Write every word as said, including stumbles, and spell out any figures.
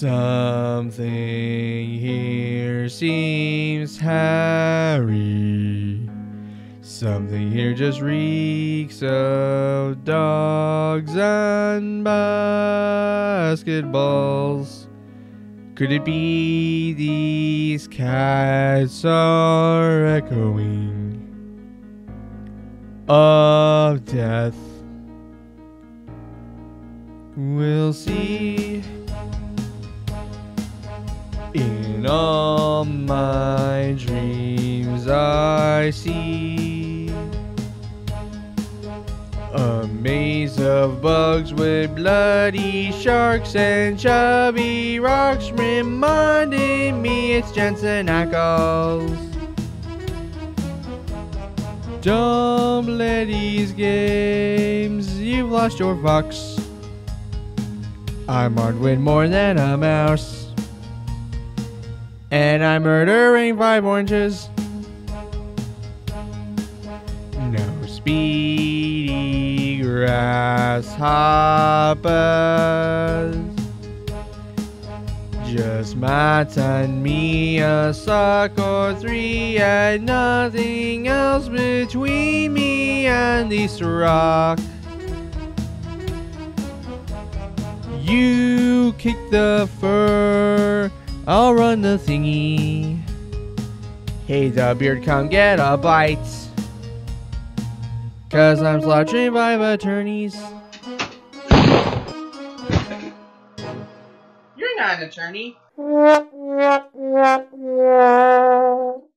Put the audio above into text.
Something here seems hairy. Something here just reeks of dogs and basketballs. Could it be these cats are echoing of death? We'll see. In all my dreams I see a maze of bugs with bloody sharks and chubby rocks, reminding me it's Jensen Ackles. Don't play these games, you've lost your fox. I'm armed with more than a mouse, and I'm murdering five oranges. No speedy grasshoppers, just Matt and me, a suck or three, and nothing else between me and this rock. You kick the fur, I'll run the thingy. Hey, the beard, come get a bite, 'cause I'm slaughtering five attorneys. You're not an attorney.